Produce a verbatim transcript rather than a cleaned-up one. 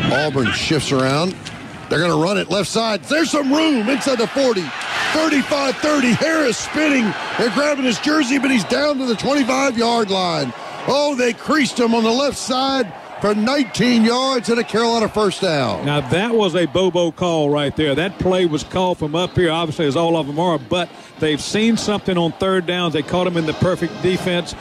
Auburn shifts around. They're going to run it left side. There's some room inside the forty. thirty-five thirty. Harris spinning. They're grabbing his jersey, but he's down to the twenty-five-yard line. Oh, they creased him on the left side for nineteen yards and a Carolina first down. Now, that was a Bobo call right there. That play was called from up here, obviously, as all of them are, but they've seen something on third downs. They caught him in the perfect defense.